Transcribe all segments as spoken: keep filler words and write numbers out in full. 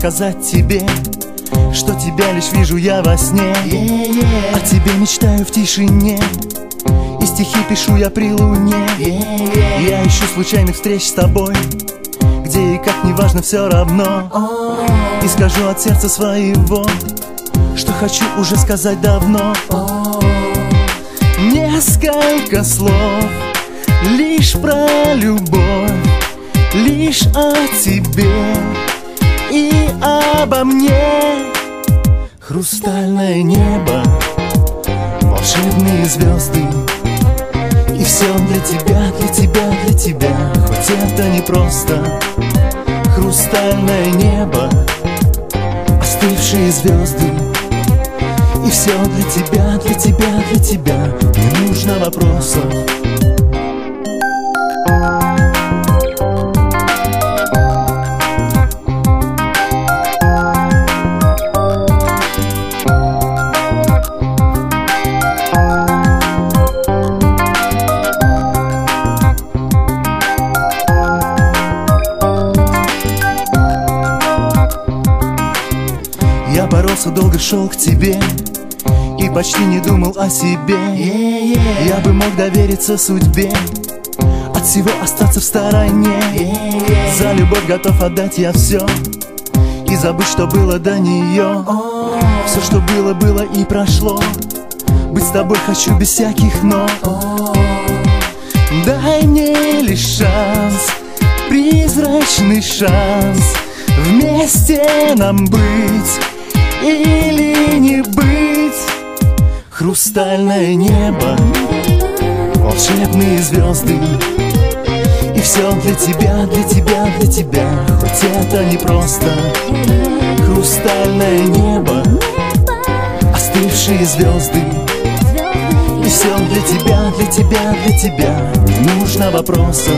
сказать тебе, что тебя лишь вижу я во сне. yeah, yeah. О тебе мечтаю в тишине, и стихи пишу я при луне. yeah, yeah. Я ищу случайных встреч с тобой, где и как неважно все равно. oh. И скажу от сердца своего, что хочу уже сказать давно. oh. Несколько слов лишь про любовь, лишь о тебе и обо мне. Хрустальное небо, волшебные звезды, и все для тебя, для тебя, для тебя, хоть это непросто. Хрустальное небо, остывшие звезды, и все для тебя, для тебя, для тебя, не нужно вопросов. Я боролся, долго шел к тебе и почти не думал о себе. yeah, yeah. Я бы мог довериться судьбе, от всего остаться в стороне. yeah, yeah. За любовь готов отдать я все и забыть, что было до нее. oh. Все, что было, было и прошло. Быть с тобой хочу без всяких но. oh. Дай мне лишь шанс, призрачный шанс, вместе нам быть или не быть. Хрустальное небо, волшебные звезды, и все для тебя, для тебя, для тебя, хоть это непросто. Хрустальное небо, остывшие звезды, и все для тебя, для тебя, для тебя, не нужно вопросов.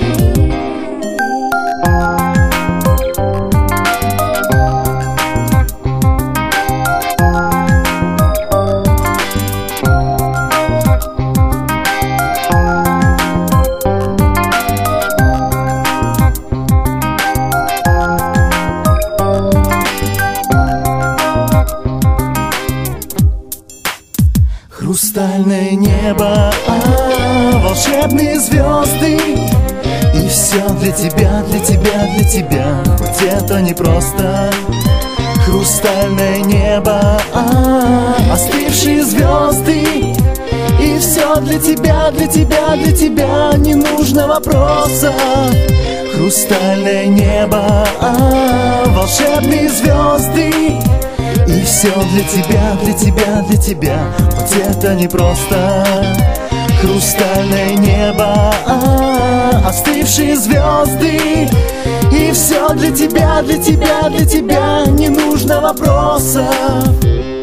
Хрустальное небо, а, волшебные звезды, и все для тебя, для тебя, для тебя, хоть это непросто. Хрустальное небо, а, остывшие звезды, и все для тебя, для тебя, для тебя, не нужно вопроса. Хрустальное небо, а, волшебные звезды, и все для тебя, для тебя, для тебя, хоть это непросто. Хрустальное небо, а, остывшие звезды, и все для тебя, для тебя, для тебя, не нужно вопросов.